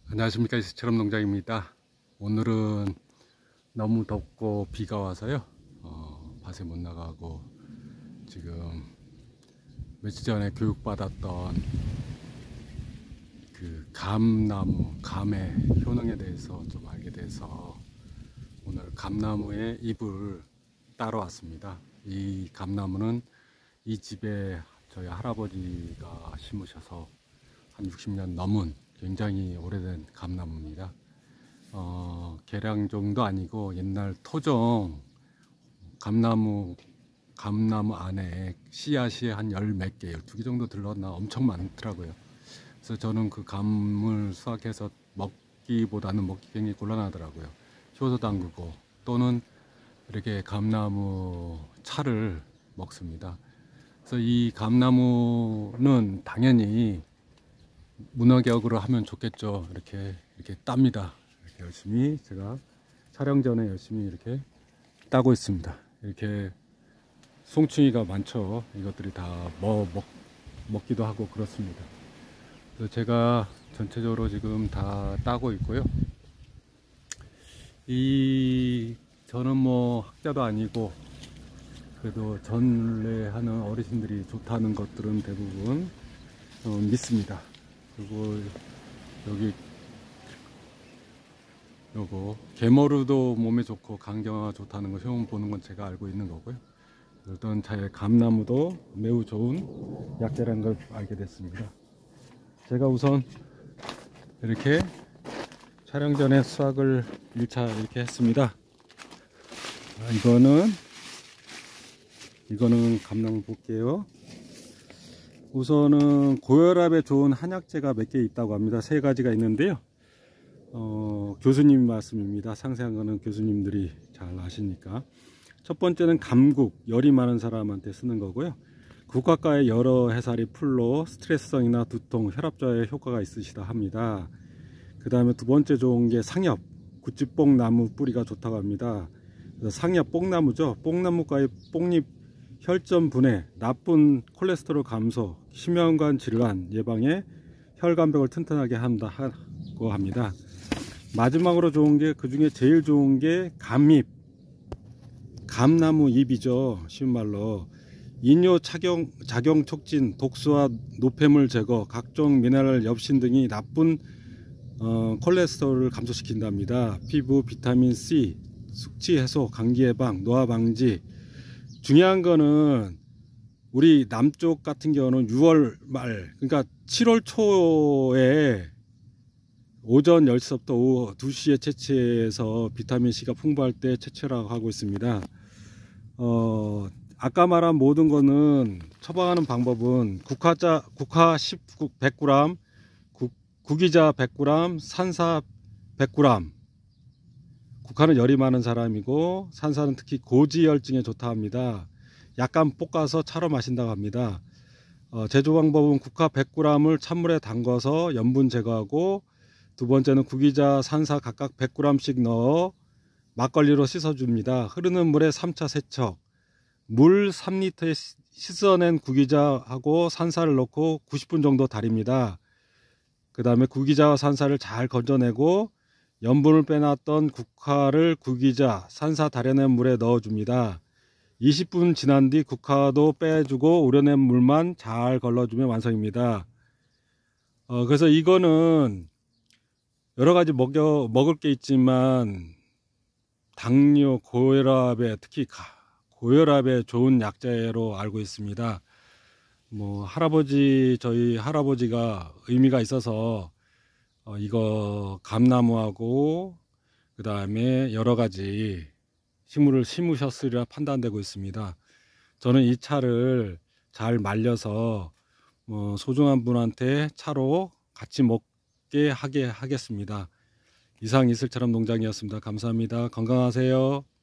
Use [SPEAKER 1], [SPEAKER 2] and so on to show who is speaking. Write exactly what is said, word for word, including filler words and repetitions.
[SPEAKER 1] 안녕하십니까, 이슬처럼 농장입니다. 오늘은 너무 덥고 비가 와서요 어, 밭에 못 나가고 지금 며칠 전에 교육받았던 그 감나무, 감의 효능에 대해서 좀 알게 돼서 오늘 감나무의 잎을 따러 왔습니다. 이 감나무는 이 집에 저희 할아버지가 심으셔서 한 육십 년 넘은 굉장히 오래된 감나무입니다. 어, 계량종도 아니고 옛날 토종 감나무, 감나무 안에 씨앗이 한 열 몇 개, 열두 개 정도 들렀나 엄청 많더라고요. 그래서 저는 그 감을 수확해서 먹기보다는 먹기 굉장히 곤란하더라고요. 효소 담그고 또는 이렇게 감나무 차를 먹습니다. 그래서 이 감나무는 당연히 문화개혁으로 하면 좋겠죠. 이렇게 이렇게 tab니다. 이렇게 열심히 제가 촬영 전에 열심히 이렇게 따고 있습니다. 이렇게 송충이가 많죠. 이것들이 다 뭐 먹, 먹기도 하고 그렇습니다. 그래서 제가 전체적으로 지금 다 따고 있고요. 이 저는 뭐 학자도 아니고 그래도 전례하는 어르신들이 좋다는 것들은 대부분 어, 믿습니다. 그리고 여기 요거 개머루도 몸에 좋고 강경화가 좋다는 거 효능 보는 건 제가 알고 있는 거고요. 일단 제 감나무도 매우 좋은 약재라는 걸 알게 됐습니다. 제가 우선 이렇게 촬영 전에 수확을 일 차 이렇게 했습니다. 아, 이거는 이거는 감나무 볼게요. 우선은 고혈압에 좋은 한약재가 몇 개 있다고 합니다. 세 가지가 있는데요. 어, 교수님 말씀입니다. 상세한 거는 교수님들이 잘 아시니까. 첫 번째는 감국, 열이 많은 사람한테 쓰는 거고요. 국화가의 여러 해살이 풀로 스트레스성이나 두통, 혈압 저하에 효과가 있으시다 합니다. 그 다음에 두 번째 좋은 게 상엽, 구찌뽕나무 뿌리가 좋다고 합니다. 그래서 상엽 뽕나무죠. 뽕나무가의 뽕잎 혈전 분해, 나쁜 콜레스테롤 감소, 심혈관 질환 예방에 혈관벽을 튼튼하게 한다고 합니다. 마지막으로 좋은 게, 그 중에 제일 좋은 게 감잎, 감나무 잎이죠. 쉬운 말로 이뇨 작용, 작용 촉진, 독소와 노폐물 제거, 각종 미네랄 엽신 등이 나쁜 어, 콜레스테롤을 감소시킨답니다. 피부, 비타민 C, 숙취 해소, 감기 예방, 노화 방지. 중요한 거는 우리 남쪽 같은 경우는 유월 말, 그러니까 칠월 초에 오전 열 시부터 오후 두 시에 채취해서 비타민C가 풍부할 때 채취라고 하고 있습니다. 어, 아까 말한 모든 거는 처방하는 방법은 국화자, 국화 백 그램, 국, 구기자 백 그램, 산사 백 그램. 국화는 열이 많은 사람이고 산사는 특히 고지혈증에 좋다 합니다. 약간 볶아서 차로 마신다고 합니다. 어, 제조 방법은 국화 백 그램을 찬물에 담궈서 염분 제거하고, 두 번째는 구기자, 산사 각각 백 그램씩 넣어 막걸리로 씻어줍니다. 흐르는 물에 삼 차 세척, 물 삼 리터에 씻어낸 구기자하고 산사를 넣고 구십 분 정도 달입니다. 그 다음에 구기자와 산사를 잘 건져내고 염분을 빼놨던 국화를 구기자, 산사 달여낸 물에 넣어줍니다. 이십 분 지난 뒤 국화도 빼주고 우려낸 물만 잘 걸러주면 완성입니다. 어, 그래서 이거는 여러가지 먹여, 먹을 게 있지만 당뇨, 고혈압에, 특히 고혈압에 좋은 약재로 알고 있습니다. 뭐 할아버지, 저희 할아버지가 의미가 있어서 어, 이거 감나무하고 그 다음에 여러가지 식물을 심으셨으리라 판단되고 있습니다. 저는 이 차를 잘 말려서 어, 소중한 분한테 차로 같이 먹게 하게 하겠습니다. 이상 이슬처럼 농장이었습니다. 감사합니다. 건강하세요.